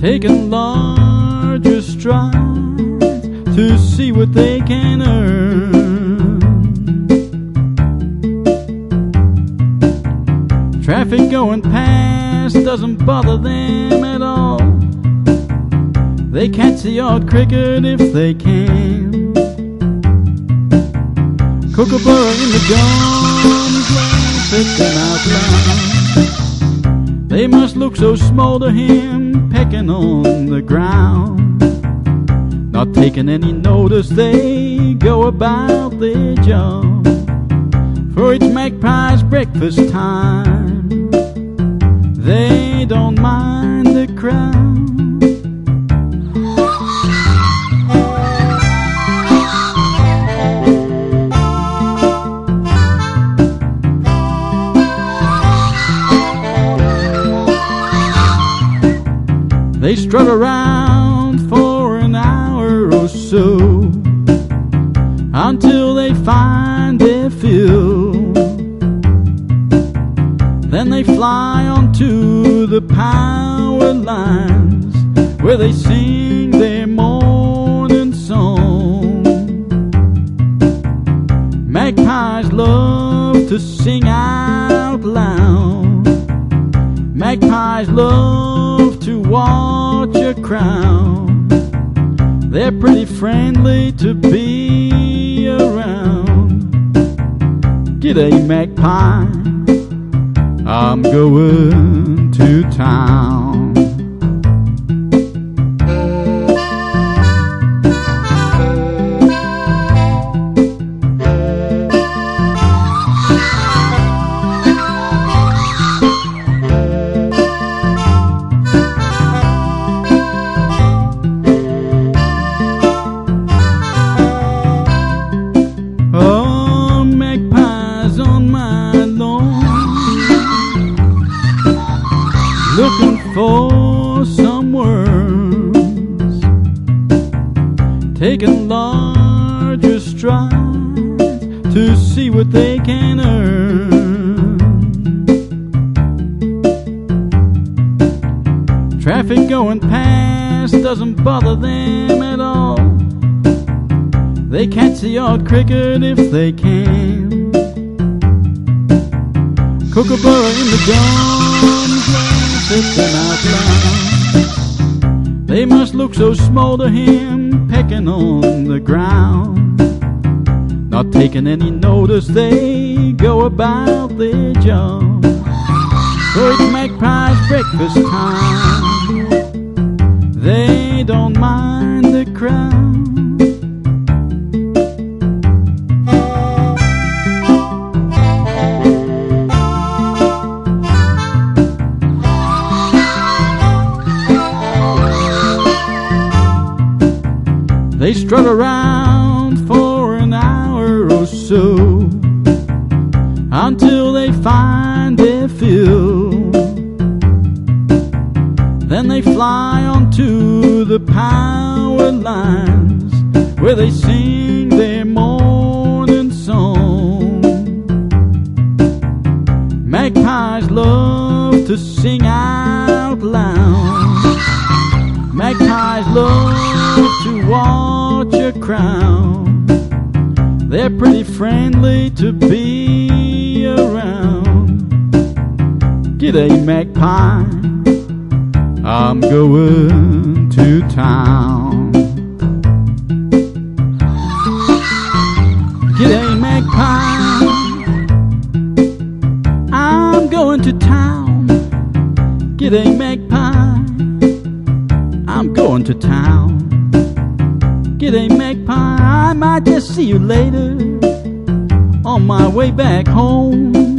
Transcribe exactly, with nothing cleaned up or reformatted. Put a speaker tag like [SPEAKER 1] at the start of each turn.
[SPEAKER 1] taking larger strides to see what they can earn. Traffic going past doesn't bother them at all. They catch the odd cricket if they can. Kookaburra in the gums laughs at them out loud. They must look so small to him, pecking on the ground, not taking any notice. They go about their job, for it's magpie's breakfast time. They don't mind the crowd. They strut around for an hour or so until they find their fill. Then they fly onto the power lines where they sing their morning song. Magpies love to sing out loud. Magpies love to watch a crowd. They're pretty friendly to be around. G'day, magpie, I'm going to town. Oh, magpies on my lawn, looking for some worms, taking larger strides to see what they can earn. Traffic going past doesn't bother them at all. They catch the odd cricket if they can. Kookaburra in the gums laughs at them out loud. They must look so small to him, pecking on the ground, not taking any notice. They go about their job, for it's magpie's breakfast time. They don't mind the crowd. They strut around for an hour or so until they find their fill. Then they fly onto the power lines where they sing their morning song. Magpies love to sing out loud. Magpies love to watch a crowd. They're pretty friendly to be around. G'day, magpie, I'm going to town. G'day, magpie, I'm going to town. G'day, magpie, I'm going to town. G'day, magpie, I might just see you later on my way back home.